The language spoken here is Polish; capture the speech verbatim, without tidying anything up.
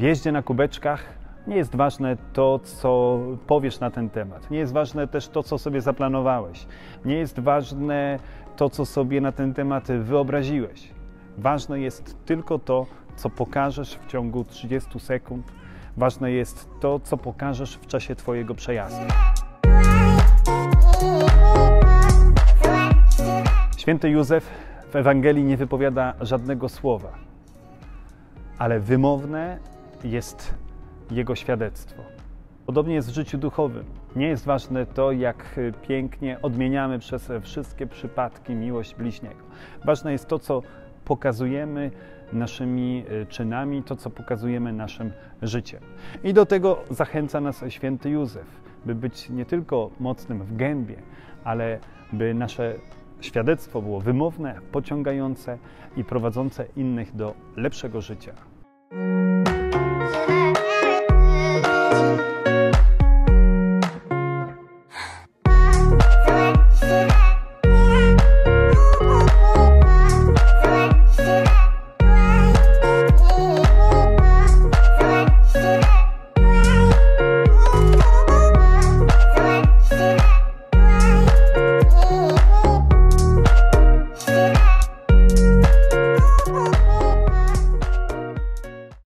w jeździe na kubeczkach nie jest ważne to, co powiesz na ten temat. Nie jest ważne też to, co sobie zaplanowałeś. Nie jest ważne to, co sobie na ten temat wyobraziłeś. Ważne jest tylko to, co pokażesz w ciągu trzydziestu sekund. Ważne jest to, co pokażesz w czasie Twojego przejazdu. Święty Józef w Ewangelii nie wypowiada żadnego słowa, ale wymowne jest jego świadectwo. Podobnie jest w życiu duchowym. Nie jest ważne to, jak pięknie odmieniamy przez wszystkie przypadki miłość bliźniego. Ważne jest to, co pokazujemy naszymi czynami, to, co pokazujemy naszym życiem. I do tego zachęca nas święty Józef, by być nie tylko mocnym w gębie, ale by nasze świadectwo było wymowne, pociągające i prowadzące innych do lepszego życia.